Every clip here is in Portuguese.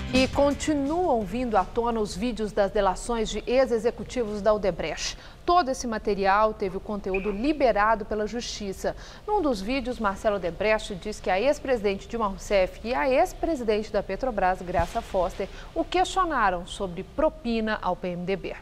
E continuam vindo à tona os vídeos das delações de ex-executivos da Odebrecht. Todo esse material teve o conteúdo liberado pela Justiça. Num dos vídeos, Marcelo Odebrecht diz que a ex-presidente Dilma Rousseff e a ex-presidente da Petrobras, Graça Foster, o questionaram sobre propina ao PMDB.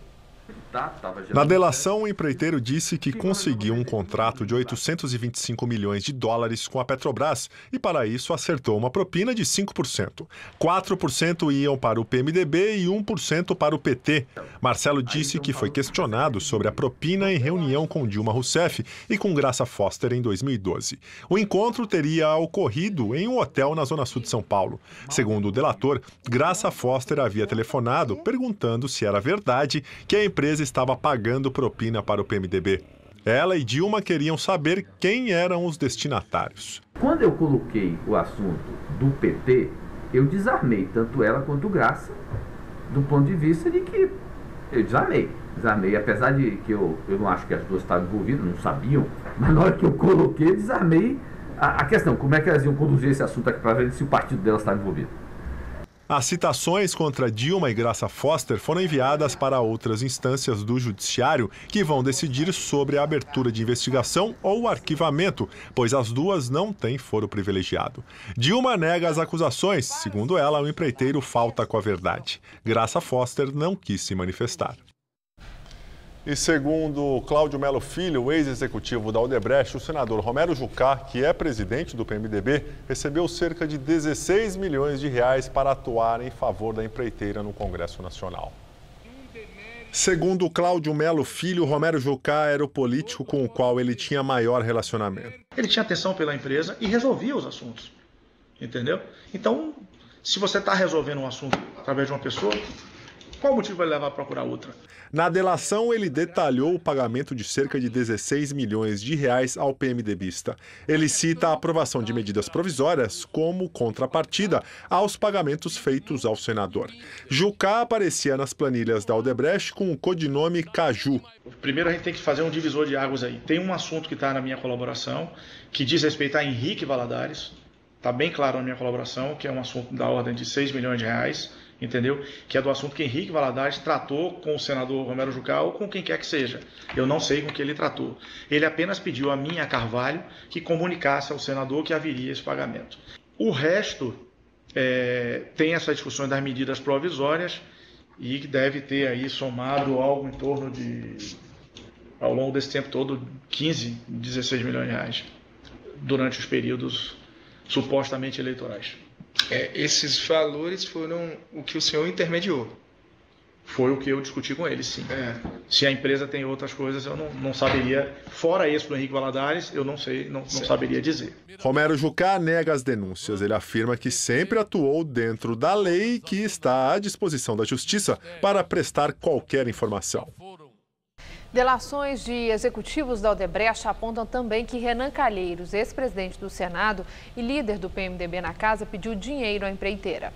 Na delação, o empreiteiro disse que conseguiu um contrato de 825 milhões de dólares com a Petrobras e, para isso, acertou uma propina de 5%. 4% iam para o PMDB e 1% para o PT. Marcelo disse que foi questionado sobre a propina em reunião com Dilma Rousseff e com Graça Foster em 2012. O encontro teria ocorrido em um hotel na Zona Sul de São Paulo. Segundo o delator, Graça Foster havia telefonado perguntando se era verdade que a empresa estava pagando propina para o PMDB. Ela e Dilma queriam saber quem eram os destinatários. Quando eu coloquei o assunto do PT, eu desarmei tanto ela quanto Graça, do ponto de vista de que eu desarmei, apesar de que eu não acho que as duas estavam envolvidas, não sabiam, mas na hora que eu coloquei, desarmei a questão, como é que elas iam conduzir esse assunto aqui para ver se o partido delas estava envolvido. As citações contra Dilma e Graça Foster foram enviadas para outras instâncias do Judiciário que vão decidir sobre a abertura de investigação ou o arquivamento, pois as duas não têm foro privilegiado. Dilma nega as acusações. Segundo ela, o empreiteiro falta com a verdade. Graça Foster não quis se manifestar. E segundo Cláudio Melo Filho, o ex-executivo da Odebrecht, o senador Romero Jucá, que é presidente do PMDB, recebeu cerca de 16 milhões de reais para atuar em favor da empreiteira no Congresso Nacional. Segundo Cláudio Melo Filho, Romero Jucá era o político com o qual ele tinha maior relacionamento. Ele tinha atenção pela empresa e resolvia os assuntos, entendeu? Então, se você está resolvendo um assunto através de uma pessoa, qual o motivo vai levar a procurar outra? Na delação, ele detalhou o pagamento de cerca de 16 milhões de reais ao PMDBista. Ele cita a aprovação de medidas provisórias como contrapartida aos pagamentos feitos ao senador. Jucá aparecia nas planilhas da Odebrecht com o codinome Caju. Primeiro a gente tem que fazer um divisor de águas aí. Tem um assunto que está na minha colaboração, que diz respeito a Henrique Valadares. Está bem claro na minha colaboração, que é um assunto da ordem de 6 milhões de reais. Entendeu? Que é do assunto que Henrique Valadares tratou com o senador Romero Jucá ou com quem quer que seja. Eu não sei com que ele tratou. Ele apenas pediu a mim, a Carvalho, que comunicasse ao senador que haveria esse pagamento. O resto tem essas discussões das medidas provisórias e que deve ter aí somado algo em torno de, ao longo desse tempo todo, 15, 16 milhões de reais durante os períodos supostamente eleitorais. Esses valores foram o que o senhor intermediou? Foi o que eu discuti com ele, sim. Se a empresa tem outras coisas, eu não saberia. Fora esse do Henrique Valadares, eu não sei, não saberia dizer. Romero Jucá nega as denúncias. Ele afirma que sempre atuou dentro da lei e que está à disposição da Justiça para prestar qualquer informação. Delações de executivos da Odebrecht apontam também que Renan Calheiros, ex-presidente do Senado e líder do PMDB na casa, pediu dinheiro à empreiteira.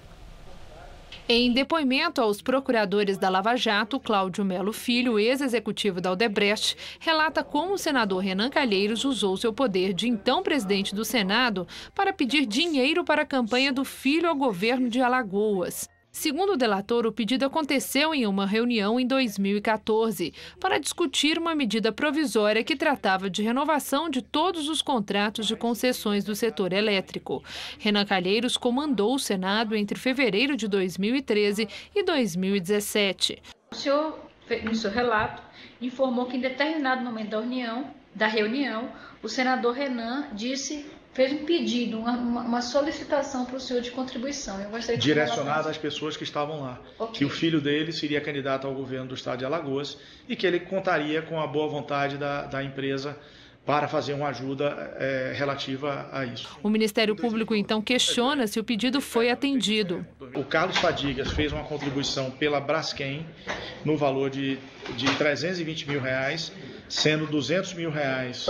Em depoimento aos procuradores da Lava Jato, Cláudio Melo Filho, ex-executivo da Odebrecht, relata como o senador Renan Calheiros usou seu poder de então presidente do Senado para pedir dinheiro para a campanha do filho ao governo de Alagoas. Segundo o delator, o pedido aconteceu em uma reunião em 2014 para discutir uma medida provisória que tratava de renovação de todos os contratos de concessões do setor elétrico. Renan Calheiros comandou o Senado entre fevereiro de 2013 e 2017. O senhor, no seu relato, informou que em determinado momento da reunião, o senador Renan fez um pedido, uma solicitação para o senhor de contribuição. Eu gostaria de direcionada às pessoas que estavam lá. Okay. Que o filho dele seria candidato ao governo do estado de Alagoas e que ele contaria com a boa vontade da empresa para fazer uma ajuda relativa a isso. O Ministério Público, então, questiona se o pedido foi atendido. O Carlos Fadigas fez uma contribuição pela Braskem no valor de 320 mil reais, sendo 200 mil reais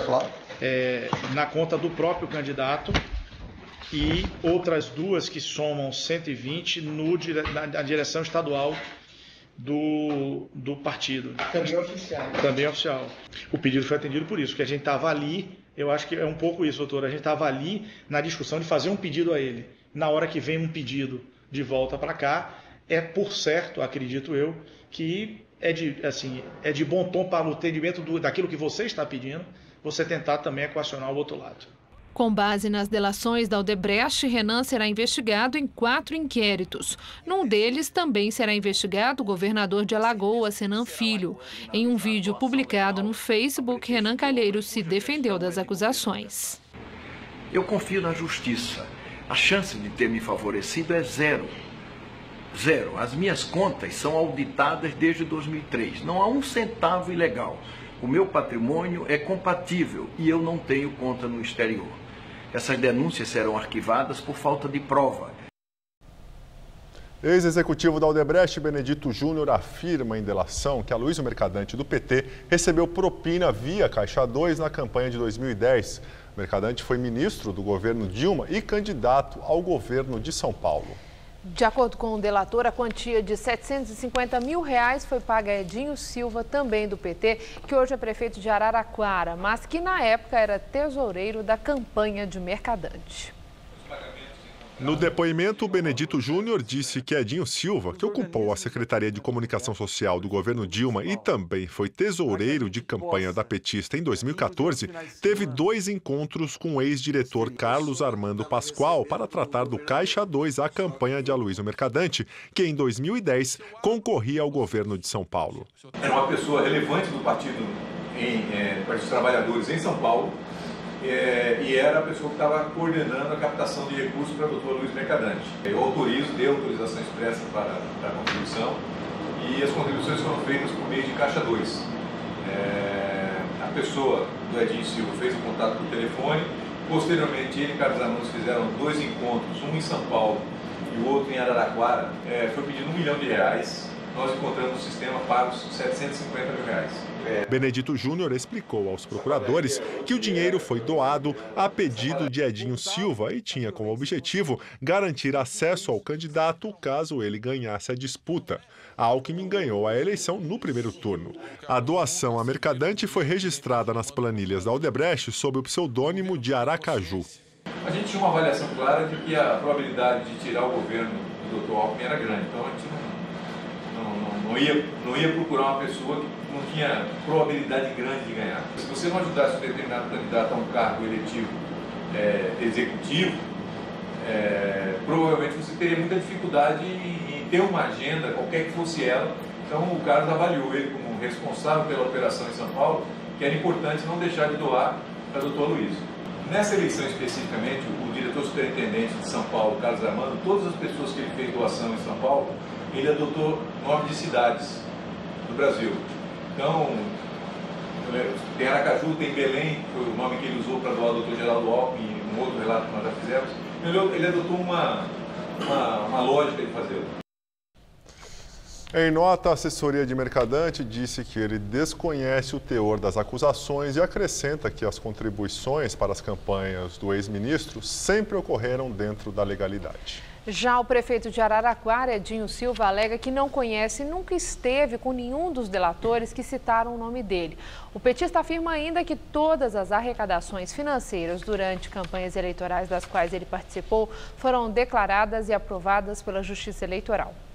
na conta do próprio candidato e outras duas que somam 120 na direção estadual do partido. Também oficial. Também oficial. O pedido foi atendido por isso, porque a gente estava ali, eu acho que é um pouco isso, doutor, a gente estava ali na discussão de fazer um pedido a ele. Na hora que vem um pedido de volta para cá. É por certo, acredito eu, que é de bom tom para o entendimento daquilo que você está pedindo, você tentar também equacionar o outro lado. Com base nas delações da Odebrecht, Renan será investigado em 4 inquéritos. Num deles também será investigado o governador de Alagoas, Renan Filho. Em um vídeo publicado no Facebook, Renan Calheiros se defendeu das acusações. Eu confio na justiça. A chance de ter me favorecido é zero. Zero. As minhas contas são auditadas desde 2003. Não há um centavo ilegal. O meu patrimônio é compatível e eu não tenho conta no exterior. Essas denúncias serão arquivadas por falta de prova. Ex-executivo da Odebrecht, Benedito Júnior, afirma em delação que Aloysio Mercadante, do PT, recebeu propina via Caixa 2 na campanha de 2010. Mercadante foi ministro do governo Dilma e candidato ao governo de São Paulo. De acordo com o delator, a quantia de R$ 750 mil foi paga a Edinho Silva, também do PT, que hoje é prefeito de Araraquara, mas que na época era tesoureiro da campanha de Mercadante. No depoimento, Benedito Júnior disse que Edinho Silva, que ocupou a Secretaria de Comunicação Social do governo Dilma e também foi tesoureiro de campanha da petista em 2014, teve 2 encontros com o ex-diretor Carlos Armando Pascoal para tratar do Caixa 2 à campanha de Aloysio Mercadante, que em 2010 concorria ao governo de São Paulo. Era uma pessoa relevante do Partido dos Trabalhadores em São Paulo. E era a pessoa que estava coordenando a captação de recursos para o Dr. Aloysio Mercadante. Eu dei autorização expressa para a contribuição e as contribuições foram feitas por meio de Caixa 2. A pessoa do Edinho Silva fez o contato por telefone, posteriormente ele e Carlos Armando fizeram 2 encontros, um em São Paulo e o outro em Araraquara. Foi pedido R$1 milhão, nós encontramos no sistema pagos R$ 750 mil. Benedito Júnior explicou aos procuradores que o dinheiro foi doado a pedido de Edinho Silva e tinha como objetivo garantir acesso ao candidato caso ele ganhasse a disputa. A Alckmin ganhou a eleição no primeiro turno. A doação a Mercadante foi registrada nas planilhas da Odebrecht sob o pseudônimo de Aracaju. A gente tinha uma avaliação clara de que a probabilidade de tirar o governo do Dr. Alckmin era grande, então a gente não ia procurar uma pessoa que não tinha probabilidade grande de ganhar. Se você não ajudasse um determinado candidato a um cargo eletivo executivo, provavelmente você teria muita dificuldade em ter uma agenda, qualquer que fosse ela. Então o Carlos avaliou ele como responsável pela operação em São Paulo, que era importante não deixar de doar para o Dr. Aloysio. Nessa eleição especificamente, o diretor superintendente de São Paulo, Carlos Armando, todas as pessoas que ele fez doação em São Paulo, ele adotou nome de cidades do Brasil. Então, tem Aracaju, tem Belém, que foi o nome que ele usou para doar o Dr. Geraldo Alckmin, um outro relato que nós já fizemos. Ele adotou uma lógica de fazê-lo. Em nota, a assessoria de Mercadante disse que ele desconhece o teor das acusações e acrescenta que as contribuições para as campanhas do ex-ministro sempre ocorreram dentro da legalidade. Já o prefeito de Araraquara, Edinho Silva, alega que não conhece e nunca esteve com nenhum dos delatores que citaram o nome dele. O petista afirma ainda que todas as arrecadações financeiras durante campanhas eleitorais das quais ele participou foram declaradas e aprovadas pela Justiça Eleitoral.